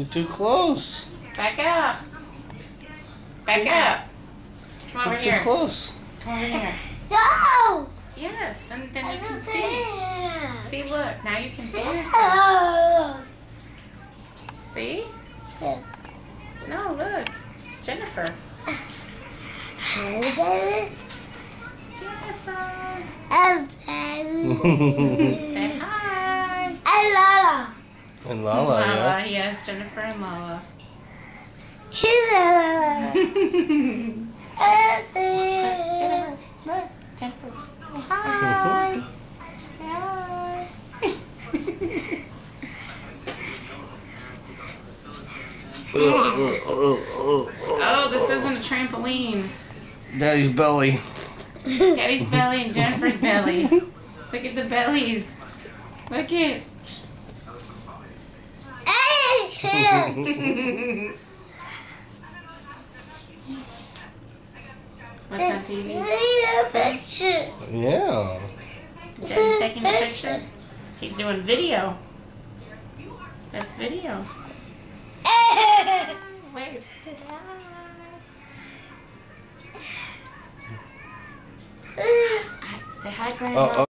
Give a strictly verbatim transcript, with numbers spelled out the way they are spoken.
You're too close. Back up. Back up. Come over You're here. too close. Come over here. No! Yes, then, then you can see. See, look. Now you can see yourself. See? No, look. It's Jennifer. It's Jennifer. Say hi. And Lala. And Lala, Lala, yeah. yes, Jennifer and Lala. Jennifer, look, Jennifer. Say hi. Say hi. Oh, this isn't a trampoline. Daddy's belly. Daddy's belly and Jennifer's belly. Look at the bellies. Look at. What's on T V? Picture. Yeah. Daddy taking a picture. He's doing video. That's video. Wait. Say hi, Grandma. Oh, oh.